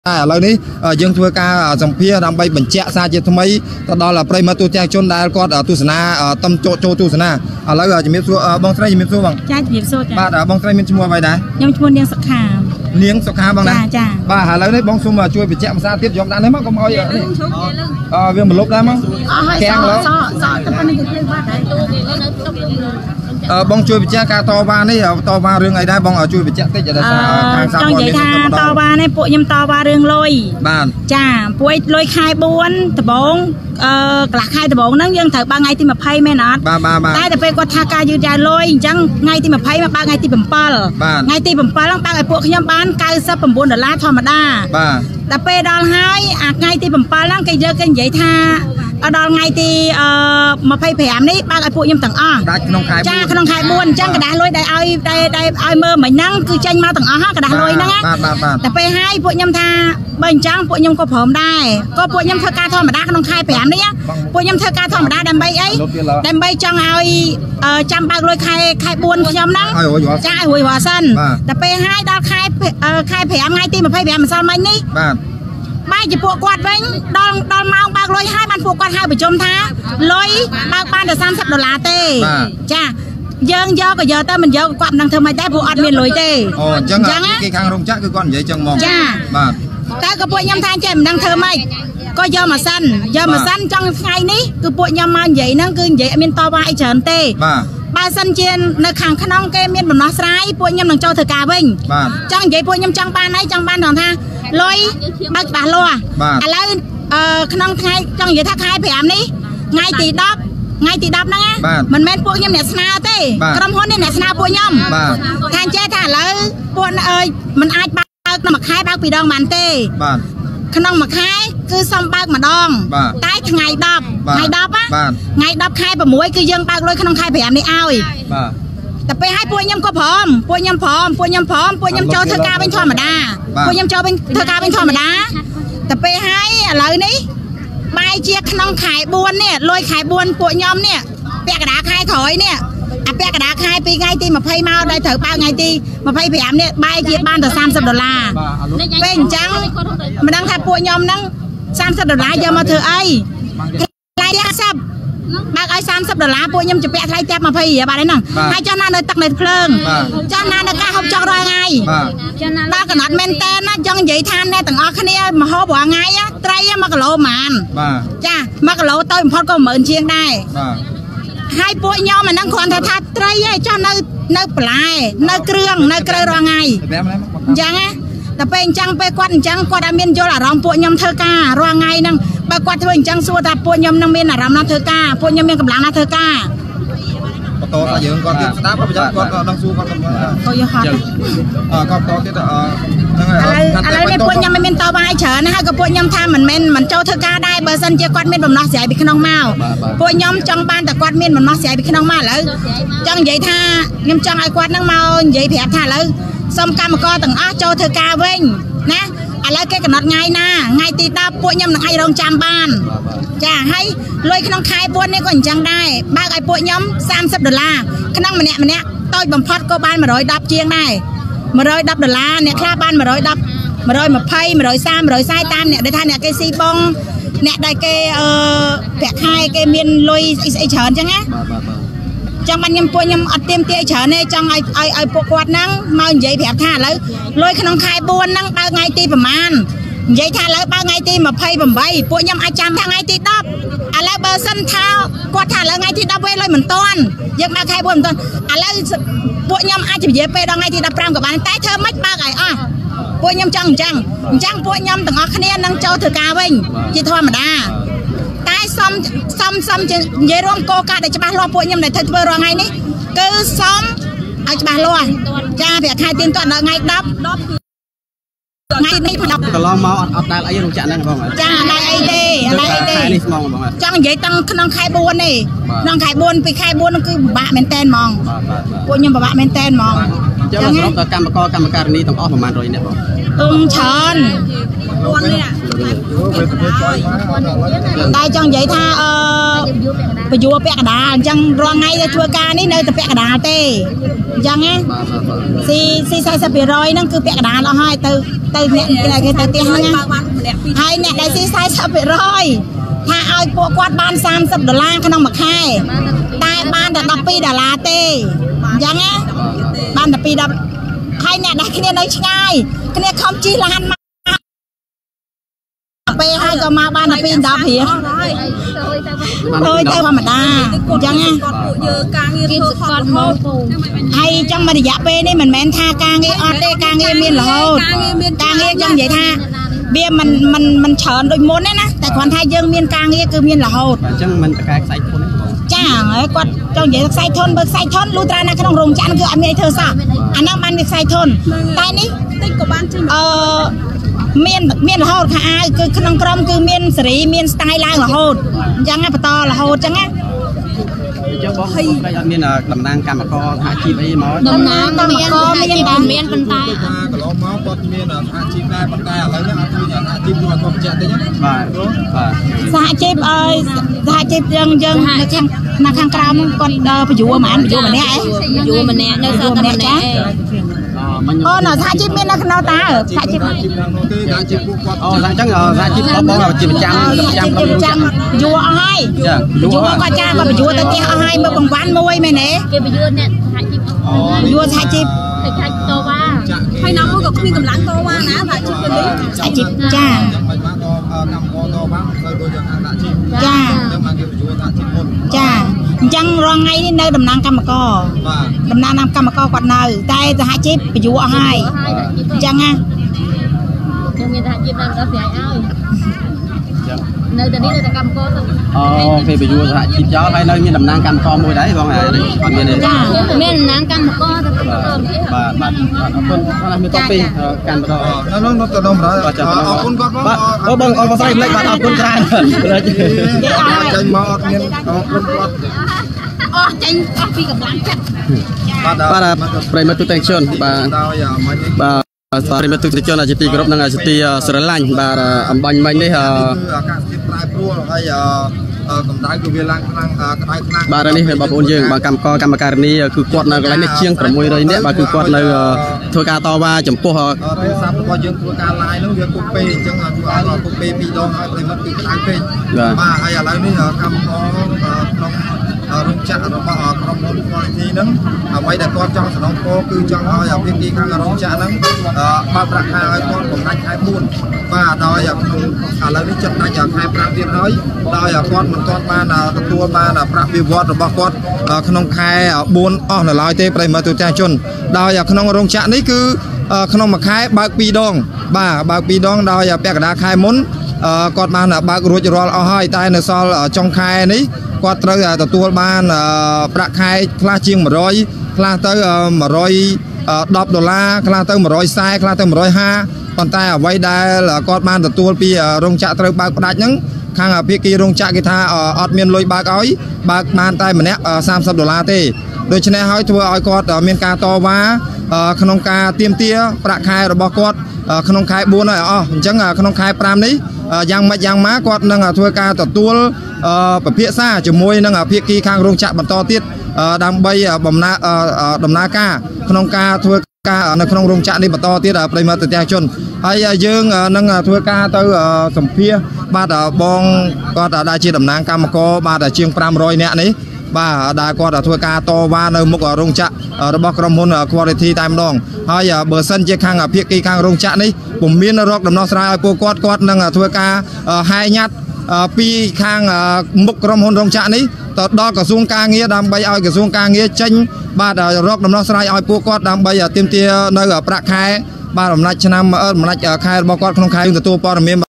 ឥឡូវនេះយើងធ្វើការសម្ភារដើម្បីបញ្ជាក់សារជាថ្មីទៅដល់ប្រិយមិត្តទូទាំងជនដែលគាត់ទស្សនាតំចូលទស្សនាឥឡូវជំរាបសួរបងស្រីជំរាបសួរបងចាជំរាបសួរចាបាទបងស្រីមានឈ្មោះអ្វីដែរខ្ញុំឈ្មោះនាងសុខាបងណាចាបាទឥឡូវនេះបងសូមជួយបញ្ជាក់ភាសាទៀតយកដាក់នេះមកកុំឲ្យវាមកលុបដែរមកកាំងឡើយបងជួយបញ្ជាក់ការតវ៉ានេះតវ៉ារឿងអីដែរបងជួយបញ្ជាក់តិចដល់ខាងសាព័ត៌មានតវ៉ានេះពួកខ្ញុំតវ៉ារឿងលុយបាទចាពួកលុយខែ4ដំបងកន្លះខែដំបងហ្នឹងយើងត្រូវបើថ្ងៃទី20មែនអត់តែតែពេលគាត់ថាការយឺតយ៉ាវលុយអញ្ចឹងថ្ងៃទី20មកបើថ្ងៃទី7ថ្ងៃទី7ហ្នឹងបើឲ្យពួកខ្ញុំបាន$99ធម្មតាបាទតែពេលដល់ហើយអាថ្ងៃទី7ហ្នឹងគេយកគេនិយាយថាដល់ថ្ងៃទី25នេះបើឲ្យពួកខ្ញុំទាំងអស់ក្នុងខែចាក្នុងខែ4អញ្ចឹងกระดาษលុយដែលឲ្យមើលមិញហ្នឹងគឺចេញមកទាំងអស់កระดาษលុយហ្នឹងតែពេលហើយពួកខ្ញុំថាបើអញ្ចឹងពួកខ្ញុំក៏ព្រមដែរក៏ពួកខ្ញុំធ្វើការធម្មតាក្នុងខែ5នេះពួកខ្ញុំធ្វើការធម្មតាដើម្បីអីដើម្បីចង់ឲ្យចាំបើកលុយខែ4ខ្ញុំហ្នឹងចាឲ្យរួចរាល់សិនតែពេលហើយដល់ខែ5ថ្ងៃទី25ម្សិលមិញនេះបាទបែរជាពួកគាត់វិញដល់ម៉ោងបើកលុយហើយបានពួកគាត់ហៅប្រជុំថាលុយបើកបានតែ$30ទេចាយើងយកក៏យកទៅមិនយកគាត់មិនដឹងធ្វើម៉េចដែរព្រោះអត់មានលុយទេអូអញ្ចឹងគេខាងរោងចក្រគឺគាត់និយាយចឹងហ្មងចាបាទតែក៏ពួកខ្ញុំថាចេះមិនដឹងធ្វើម៉េចក៏យកមកសិនចង់ថ្ងៃនេះគឺពួកខ្ញុំមកនិយាយហ្នឹងគឺនិយាយអត់មានតវ៉ាអីច្រើនទេបាទបើសិនជានៅខាងក្នុងគេមានដំណោះស្រាយពួកខ្ញុំនឹងចូលធ្វើការវិញចង់និយាយពួកខ្ញុំចង់បានអីចង់បានដល់ថាលុយបើកច្បាស់លាស់ឥឡូវក្នុងថ្ងៃចង់និយាយថាខែ5នេះថ្ងៃទី10ហ្នឹងមិនមែនពួកខ្ញុំអ្នកស្នើទេក្រុមហ៊ុននេះអ្នកស្នើពួកខ្ញុំថាចេះថាឥឡូវពួកមិនអាចបើកក្នុងមួយខែបើក2ដងបានទេក្នុងមួយខែគឺសុំបើកម្ដងតែថ្ងៃ10ថ្ងៃ10ខែ6គឺយើងបើកលុយក្នុងខែ5នេះឲ្យតែពេលឲ្យពួកខ្ញុំក៏ព្រមពួកខ្ញុំចូលធ្វើការវិញធម្មតាពួកខ្ញុំចូលវិញធ្វើការវិញធម្មតាតែពេលឲ្យឥឡូវនេះបែរជាក្នុងខែ4នេះលុយខែ4ពួកខ្ញុំនេះពាក់កណ្ដាលខែក្រោយនេះអាពាក់កណ្ដាលខែពីថ្ងៃទី20មកដល់ត្រូវបើកថ្ងៃទី25នេះបែរជាបានតែ$30ពេលអញ្ចឹងមិនដឹងថាពួកខ្ញុំហ្នឹង$30យកមកធ្វើអីថ្លៃ50បើកឲ្យ$30ពួកខ្ញុំជពាក់ថ្លៃតែ20រៀលបាទហ្នឹងហើយចុះណានៅទឹកនៅភ្លើងចុះណានៅការហូបចុករាល់ថ្ងៃដល់កណ្ដាត់មែនតើណាចង់និយាយថាអ្នកទាំងអស់គ្នាមកហូបរាល់ថ្ងៃត្រី1គីឡូប៉ុន្មានចា1គីឡូទៅបំផុតក៏10000ជាងដែរហើយពួកខ្ញុំអាហ្នឹងគ្រាន់តែថាត្រីឯងចុះនៅបន្លែនៅគ្រឿងនៅក្រៅរាល់ថ្ងៃអញ្ចឹងណាតែពេលអញ្ចឹងពេលគាត់អញ្ចឹងគាត់អត់មានយល់អារម្មណ៍ពួកខ្ញុំធ្វើការរាល់ថ្ងៃហ្នឹងបើគាត់ធ្វើអញ្ចឹងសួរថាពួកខ្ញុំនឹងមានអារម្មណ៍ណាធ្វើការពួកខ្ញុំមានកម្លាំងណាធ្វើការបន្តថាយើងគាត់ទៀតស្ដាប់ប្រចាំគាត់ដឹងសួរគាត់ក៏យកហត់គាត់តទៀតឥឡូវនេះពួកខ្ញុំមិនមានតវ៉ាច្រើនណាហើយក៏ពួកខ្ញុំថាមិនចូលធ្វើការដែរបើសិនជាគាត់មានបំណោះស្រាយពីក្នុងមកពួកខ្ញុំចង់បានតែគាត់មានបំណោះស្រាយពីក្នុងមកឥឡូវចង់និយាយថាខ្ញុំចង់ឲ្យគាត់នឹងមកនិយាយប្រាប់ថាឥឡូវសូមកម្មករទាំងអស់ចូលធ្វើការវិញណាឥឡូវគេកំណត់ថ្ងៃណាថ្ងៃទី10ពួកខ្ញុំនឹងអាចរងចាំបានចាហើយលុយក្នុងខែ4នេះក៏អញ្ចឹងដែរបើកឲ្យពួកខ្ញុំ$30ក្នុងម្នាក់តូចបំផុតក៏បាន110ជាងដែរ$110អ្នកខ្លះបាន110 120 130 140តាមអ្នកដែលថាអ្នកគេស៊ីបងអ្នកដែលគេប្រាក់ខែគេមានលុយស្អីច្រើនអញ្ចឹងណាចង់បានពួកខ្ញុំអត់ទៀមទាច្រើនទេចង់ឲ្យពួកគាត់ហ្នឹងមកនិយាយប្រាប់ថាឥឡូវលុយក្នុងខែ4ហ្នឹងបើថ្ងៃទីប្រហែលនិយាយថាឥឡូវបើថ្ងៃទី28ពួកខ្ញុំអាចចាំថាថ្ងៃទី10ឥឡូវបើសិនថាគាត់ថាឥឡូវថ្ងៃទី10វិញលុយមិនតាន់យើងបើខែ4មិនតាន់ឥឡូវពួកខ្ញុំអាចនិយាយពេលដល់ថ្ងៃទី15ក៏បានតែធ្វើមិនបើកឲ្យអស់ពួកខ្ញុំចង់អញ្ចឹងពួកខ្ញុំទាំងអស់គ្នានឹងចូលធ្វើការវិញជាធម្មតាតែសុំនិយាយរួមគោលការណ៍ដែលច្បាស់លាស់ពួកខ្ញុំដែលធ្វើរាល់ថ្ងៃនេះគឺសុំឲ្យច្បាស់លាស់ចាប្រាក់ខែទៀងទាត់ដល់ថ្ងៃ10ថ្ងៃនេះកន្លងមកអត់ដែលអីរោងចក្រហ្នឹងបងចាដែលអីទេនេះស្មងបងចង់និយាយតាំងក្នុងខែ4នេះក្នុងខែ4ពីខែ4ហ្នឹងគឺពិបាកមែនតែនហ្មងពួកខ្ញុំពិបាកមែនតែនហ្មងចឹងសរុបដល់កម្មការិនីទាំងអស់ប្រហែល100នាក់បងច្រើន4នាក់ tại trong vậy tha bây giờ bẹt đá chẳng rồi ngay để thua ca ní nơi tập bẹt đá tê chẳng á si sai sắp rồi nó cứ bẹt đá là hai từ nẹt cái từ tiền hai nẹt đây si sai sắp rồi tha ai quạt ban $30 cái nông mặc hai tại ban đã đập pi đà la tê chẳng á ban đập pi đập hai nẹt đây cái này nói ngay cái này không chỉ là hanไปให้ก็มาบ้านปีนดับเหียthôi theo mà ta chẳng á hay trong mà dạ pe đây mình men tha ca nghe ọt đây ca nghe miên là hồn ca nghe trong vậy tha bia mình chọn đôi môn đấy nè tại còn thay dương miên ca nghe cứ miên là hồn chẳng mình cái sai thôn chả ấy quạt trong vậy sai thôn lưu tra na cái đồng rồng chăn cứ anh ấy thơ sao anh đang ban được sai thôn tay ní miên là hộtค่ะคือน้องกรมคือmiênสรีmiênสไตล์ล่างlà hột chẳng áต่อlà hột chẳng á cho bó hay miên là đầm nang cam co hạ chi ấy máu đầm nang cam co miên bên tay cái lỗ máu con miên là hạ chi tay bên tay lấy nó ăn như hạ chi rồi con chẹt đấy nhá hạ chi dân na khang cam con phải dụ mà anh dụ mà nè nơi sao tâm nè nó hạ chi miên nó ta ở hạ chi chắc là hạ chi bó là chi trăm dụ ai dụ qua cha mà dụ tao kia ai mà bằng ván môi mày nè dụ hạ chi to ba hay nó có khi cầm láng to ba ná và chụp cái đấy chụp cha cha chẳng rồi ngay nơi đầm nang cam co quạt nơi tay hạ chip bị dụ hai chẳng á nơi đây là cam co khi bị vua hạ chip chó hay nơi như đầm nang cam co môi đấy con này còn như này miền nang cam co bà con làm cái topi cam co nó tự động rồi con bông con phải lấy bạn con trai tranh máu miên con tranh phiกับล้างจัด para prematur tension bà prematur tension là chỉ group năng là chỉ sờ lạnh bà âm bánh bánh đấy bà đây bà bốn dương bà cầm co cầm cà ri cứ quạt là cái này chiêng của môi đây nè bà cứ quạt là thua ca to ba chấm po họ bà hay là lấy cầm rung chạ nó bảo không muốn coi thi nắng quay để con cho nó cô cứ cho nó ở bên kia khang rung chạ nắng ba bạc hai con cũng đánh hai buồn và đòi lấy cái chân đánh ở hai bạc viên nói đòi con ba là tua ba là bạc viên vót rồi ba con không khai buồn là lái tê đây mà tụi cha chun đòi không rung chạ đấy cứ không mà khai bạc pi đong bạc pi đong đòi bạc đá khai muốn con ba là bạc ruột rồi hai tay là so ở trong khai đấy quạt tớiตัวบ้านประคายคลาเชียงมา100คลาtới $110คลาtới140คลาtới150còn tay ở vay đây là con banตัวปีโรงchạ tới bạc đại nhẫnข้างพี่กีโรงchạกีท่าอดเมียนลอยบากอ้อยบากมันtayมาเนี้ย$30เต้โดยเฉพาะให้ทัวร์อ้อยกอดเมียนกาโตว่าขนมกาเตรียมเตี้ยประคายระบบกอดขนมคายบัวหน่อยจังขนมคายปรามนี้ยังม้ากอดนั่งทัวร์กาตัวประเภทซ่าจมวยนั่งพี่กีข้างโรงchạบรรทอติดดังใบบ่มนาดำนากาขนมกาทัวร์กาในขนมโรงchạนี่บรรทอติดปริมาณแต่ชนไอ้ยังนั่งทัวร์กาตัวสมเพียบาดบองก็ได้ชีดำนางกรรมก็บาดเชียง500เนี่ยนี้บ้าได้ก็ทัวร์กาโตว่าในมุกโรงchạระบบกรมหุ่นคุณภาพตามดองไอ้เบอร์เซนเจ้าข้างพี่กีข้างโรงchạนี่ผมมีนรกดำน้องสายปูกอดนั่งทัวร์กาให้ยัดปีข้างมุกกรมหุ่นโรงchạนี้ต่อดอกกระทรวงการเงี้ยดำใบอ้อยกระทรวงการเงี้ยเจนบ้ารกดำน้องสายอ้อยปูกอดดำใบเตรียมเตี้ยในประคายบ้าดำนักชนะมาดำนักคายระบบกอดขนมคายตัวปอร์เมีย